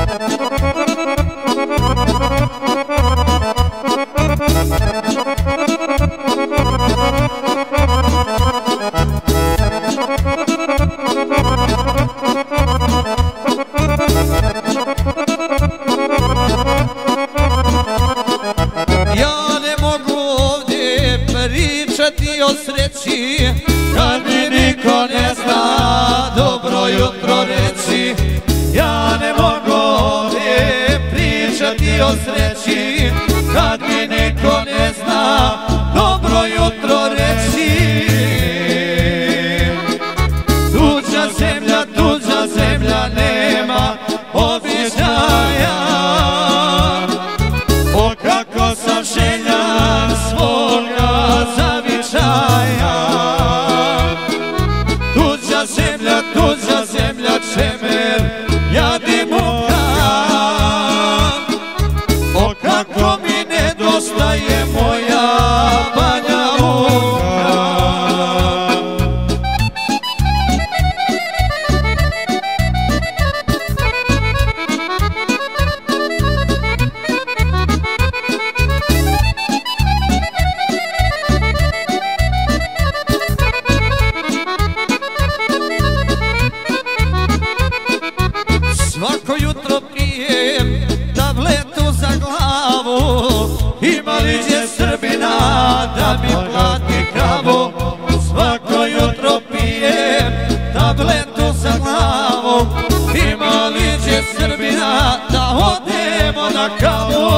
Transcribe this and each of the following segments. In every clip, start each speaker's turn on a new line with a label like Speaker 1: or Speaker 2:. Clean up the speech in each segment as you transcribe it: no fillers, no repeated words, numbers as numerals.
Speaker 1: pričati o sreći kad mi niko ne zna dobro jutro reći. Ja ne mogu ovdje pričati o sreći kad mi niko ne zna dobro jutro reći. Tuđa zemlja nema običaja, o kako sam željan svoga zavičaja. Tuđa zemlja čemer, jad i muka, o kako mi nedostaje moja Banja Luka. Svako jutro pijem tabletu za glavu, ima li gdje Srbina da mi plati kavu. Svako jutro pijem tabletu za glavu, ima li gdje Srbina da odemo na kavu.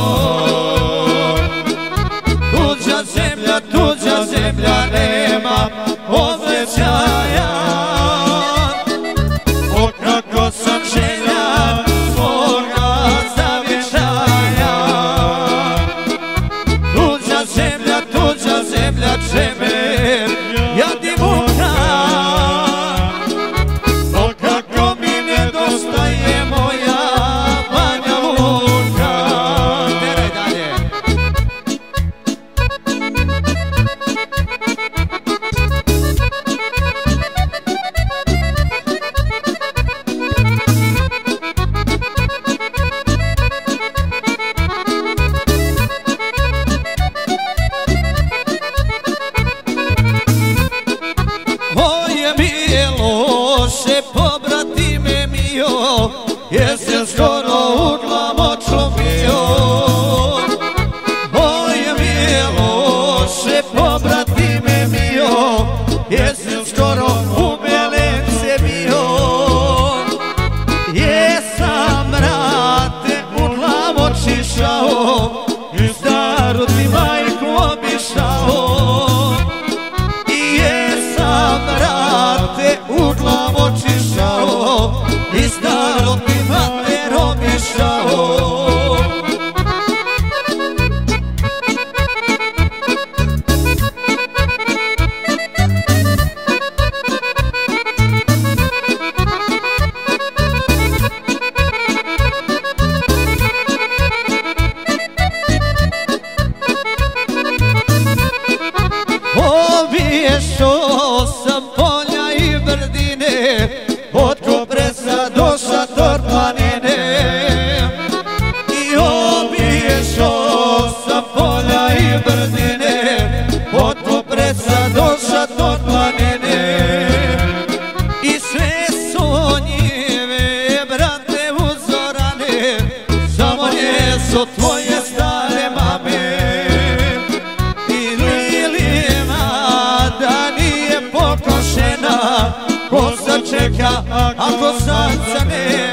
Speaker 1: Tuđa zemlja nema obećaja, o kako sam željan svoga zavičaja. Tuđa zemlja čemer, jad i muka, o kako mi nedostaje moja Banja Luka. Teraj dalje. Moje Miloše, pobratime mio, jesi skoro u glamoču bio. Moje Miloše, pobratime mio, jesi skoro u Belence bio. Jesam brate u glamoči šao, i staru ti majku obišao. U glamoči šao, i staro ti mater obišao. Obješao sam polja i brdine, od Kupresa do Šator planine. I obješao sam polja i brdine, od Kupresa do Šator planine. I sve su njive, brate, uzorane, samo nijesu tvoje stare mame. Da nije pokošena, ko se čeka ako sanca nema.